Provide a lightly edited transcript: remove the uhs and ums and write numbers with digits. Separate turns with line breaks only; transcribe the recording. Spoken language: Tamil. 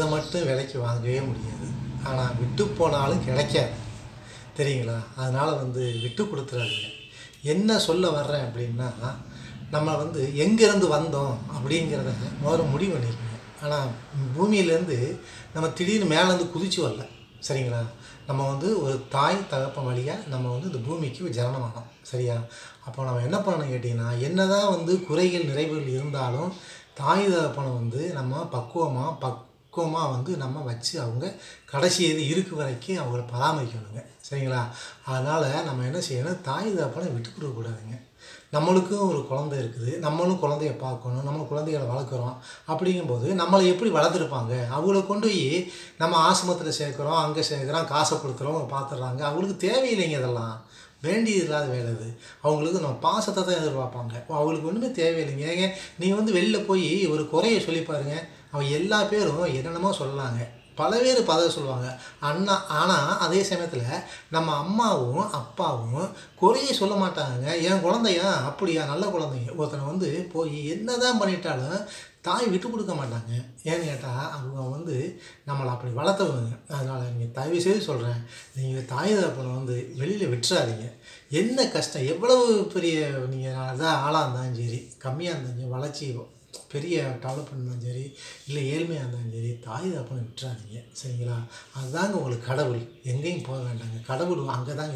மட்டும் விலைக்கு வாங்கவே முடியாது. ஆனால் விட்டு போனாலும் கிடைக்காது. தெரியுங்களா? அதனால் விட்டு கொடுத்துறாதீங்க. என்ன சொல்ல வர்றேன் அப்படின்னா, நம்ம எங்கேருந்து வந்தோம் அப்படிங்கிறத முதல்ல முடிவு பண்ணிக்கங்க. ஆனால் பூமியிலேருந்து நம்ம திடீர்னு மேலேருந்து குதிச்சு வரல. சரிங்களா? நம்ம ஒரு தாய் தகப்பன் வழியாக நம்ம இந்த பூமிக்கு ஜனனமானோம். சரியா? அப்போ நம்ம என்ன பண்ணணும்னு கேட்டிங்கன்னா, என்ன தான் குறைகள் நிறைவுகள் இருந்தாலும் தாய் தகப்பனை நம்ம பக்குவமாக நம்ம வச்சு அவங்க கடைசி இது இருக்கு வரைக்கும் அவங்கள பராமரிக்கணுங்க. சரிங்களா? அதனால் நம்ம என்ன செய்யணும், தாய் தகப்பனை விட்டு கொடுக்கக்கூடாதுங்க. நம்மளுக்கும் ஒரு குழந்தை இருக்குது, நம்மளும் குழந்தைய பார்க்கணும், நம்ம குழந்தைகளை வளர்க்குறோம். அப்படிங்கும்போது நம்மளை எப்படி வளர்த்துருப்பாங்க, அவங்கள கொண்டு போய் நம்ம ஆசிரமத்தில் சேர்க்குறோம், அங்கே சேர்க்குறோம், காசை கொடுக்குறோம், அவங்க பார்த்துட்றாங்க. அவங்களுக்கு தேவையில்லைங்க. இதெல்லாம் வேண்டியது இல்லாத வேலை இது. அவங்களுக்கு நம்ம பாசத்தை தான் எதிர்பார்ப்பாங்க. அவங்களுக்கு ஒன்றுமே தேவையில்லைங்க. ஏங்க நீங்கள் வெளில போய் ஒரு குறையை சொல்லி பாருங்கள், அவங்க எல்லா பேரும் என்னென்னமோ சொல்லலாங்க, பல பேர் பதவி சொல்லுவாங்க. ஆனால் அதே சமயத்தில் நம்ம அம்மாவும் அப்பாவும் குறைய சொல்ல மாட்டாங்க. என் குழந்தையா அப்படியா, நல்ல குழந்தைங்க. ஒருத்தனை போய் என்ன தான் பண்ணிட்டாலும் தாய் விட்டு கொடுக்க மாட்டாங்க. ஏன்னு கேட்டால் அவங்க நம்மளை அப்படி வளர்த்தவங்க. அதனால் நீங்கள் தயவு செய்து சொல்கிறேன், நீங்கள் தாய் தகப்பனை வெளியில் விட்டுறாதீங்க. என்ன கஷ்டம், எவ்வளவு பெரிய நீங்கள் அதான் ஆளாக இருந்தாலும் சரி, கம்மியாக இருந்தாலும் சரி, வளர்ச்சி பெரிய டெவலப் இருந்தாலும் சரி, இல்லை ஏழ்மையாக இருந்தாலும் சரி, தாய் தகப்பனை விட்டுறாதீங்க. சரிங்களா? அதுதாங்க உங்களுக்கு கடவுள். எங்கேயும் போக வேண்டாங்க. கடவுள் அங்கே தாங்க